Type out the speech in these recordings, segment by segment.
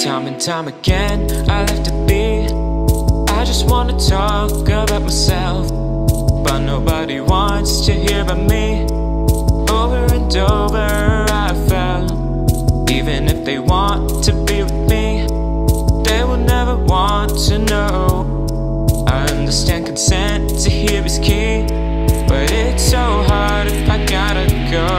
Time and time again, I left it be. I just wanna talk about myself, but nobody wants to hear about me. Over and over I fell. Even if they want to be with me, they will never want to know. I understand consent to hear is key, but it's so hard if I gotta go.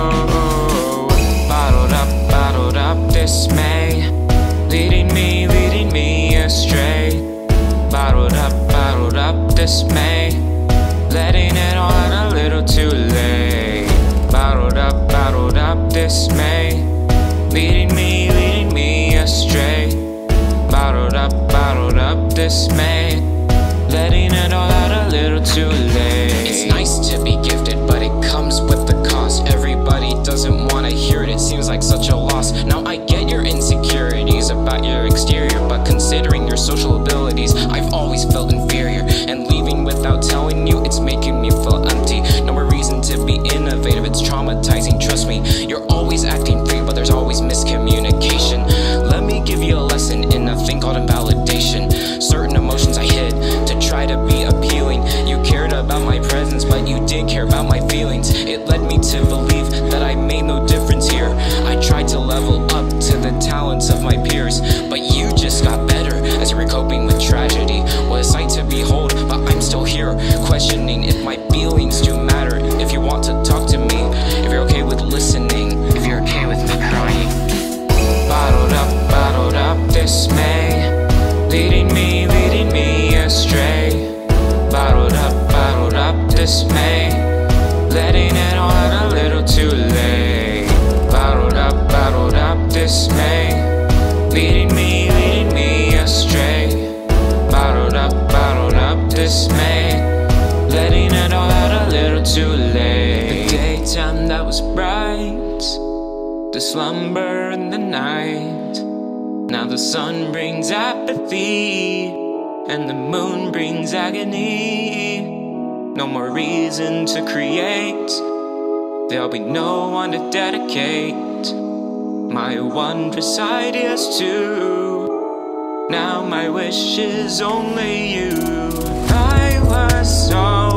Bottled up dismay, leading me astray. Bottled up dismay, letting it all out a little too late. Bottled up dismay, leading me astray. Bottled up dismay, letting it all out a little too late. It's nice to be gifted, but it comes with the cost. Everybody doesn't wanna hear it, it seems like such a loss. Now I get your insecurities about your exterior, but considering your social abilities, I've always felt inferior. And leaving without telling you, it's making me feel empty. No more reason to be innovative, it's traumatizing, trust me. You're always acting free, but there's always miscommunication. Let me give you a lesson in a thing called invalidation. Certain emotions I hid to try to be appealing. You cared about my presence, but you didn't care about my feelings. It led me to believe that I made no difference here. I tried to level up to the talents of my peers, but you just got better as you were coping with tragedy. What a sight to behold, but I'm still here, questioning if my feelings do matter. If you want to talk to me, if you're okay with listening, if you're okay with me crying. Bottled up dismay, leading me astray. Bottled up dismay, letting it all out a little too late. Bottled up dismay, leading me astray. Bottled up dismay, letting it all out a little too late. The daytime that was bright, the slumber in the night. Now the sun brings apathy, and the moon brings agony. No more reason to create, there'll be no one to dedicate my wondrous ideas to. Now my wish is only you. I was so